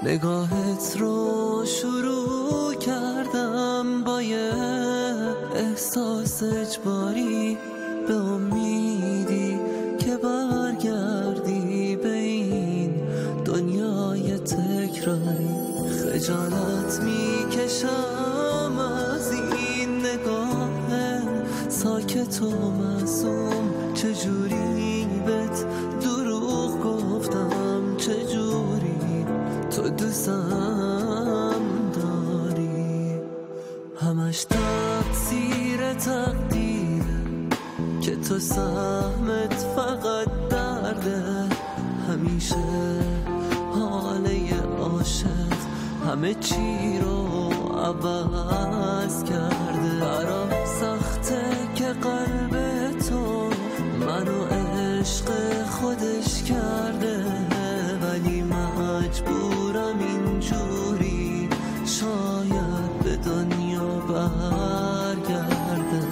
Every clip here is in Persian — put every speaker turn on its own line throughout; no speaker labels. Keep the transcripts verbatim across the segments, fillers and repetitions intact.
نگاهت رو شروع کردم با یه احساس اجباری، به امیدی که برگردی به این دنیای تکراری. خجالت میکشم از این نگاه ساکت و معصوم، چجوری بهت دروغ گفتم، چجوری تو دوستم داری. همش تقصیر تقدیره که تو سهمت فقط درده، همیشه حاله عاشق همه چی رو عوض کرده. برام سخته که قلب تو منو عشق خودش کرده، ولی مجبورم اینجوری شاید به دنیا برگرده.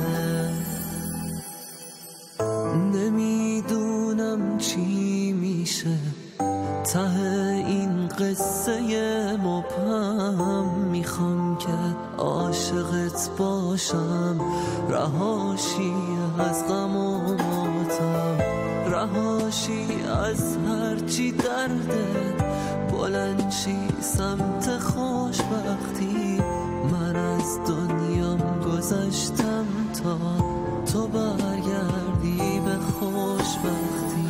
نمیدونم چی میشه ته این قصه مبهم، میخوام که عاشقت باشم، رهاشی از غم و ماتم، رهاشی از هرچی درده، بلندشی سمت خوشبختی. من از دنیام گذشتم تا تو برگردی به خوشبختی.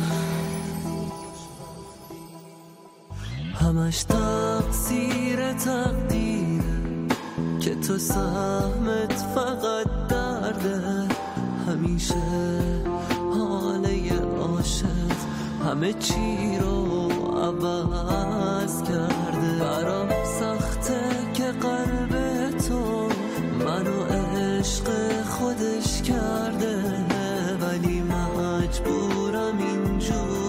همش تقصیر تقدیره که تو سهمت فقط درده، همیشه حاله عاشق همه چی رو عوض کرده. برام سخته که قلب تو منو عشق خودش کرده، ولی مجبورم اینجور